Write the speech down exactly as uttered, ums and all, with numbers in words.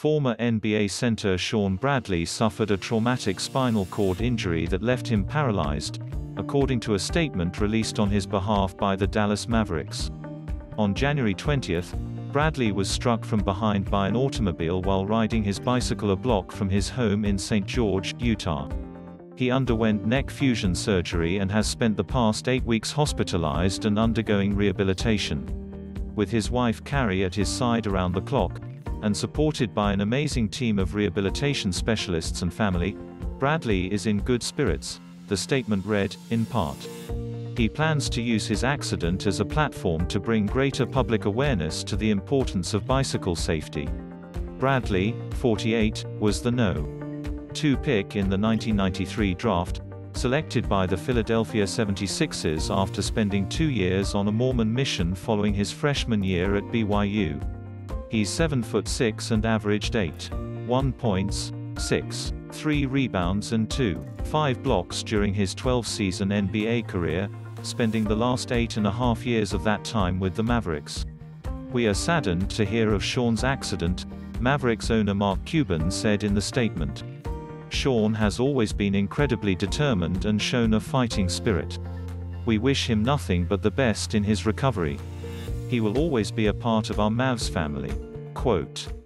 Former N B A center Shawn Bradley suffered a traumatic spinal cord injury that left him paralyzed, according to a statement released on his behalf by the Dallas Mavericks. On January twentieth, Bradley was struck from behind by an automobile while riding his bicycle a block from his home in Saint George, Utah. He underwent neck fusion surgery and has spent the past eight weeks hospitalized and undergoing rehabilitation. With his wife Carrie at his side around the clock, and supported by an amazing team of rehabilitation specialists and family, Bradley is in good spirits, the statement read, in part. He plans to use his accident as a platform to bring greater public awareness to the importance of bicycle safety. Bradley, forty-eight, was the no. two pick in the nineteen ninety-three draft, selected by the Philadelphia seventy-sixers after spending two years on a Mormon mission following his freshman year at B Y U. He's seven foot six and averaged eight point one points, six point three rebounds and two point five blocks during his twelve-season N B A career, spending the last eight and a half years of that time with the Mavericks. "We are saddened to hear of Shawn's accident," Mavericks owner Mark Cuban said in the statement. "Shawn has always been incredibly determined and shown a fighting spirit. We wish him nothing but the best in his recovery. He will always be a part of our Mavs family." Quote.